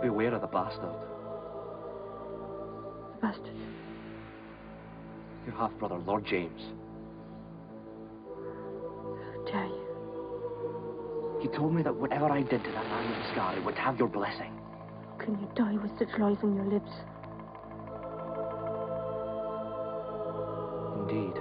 Beware of the bastard. The bastard? Your half-brother, Lord James. How dare you? He told me that whatever I did to that man with the scar, it would have your blessing. How can you die with such lies on your lips? Indeed.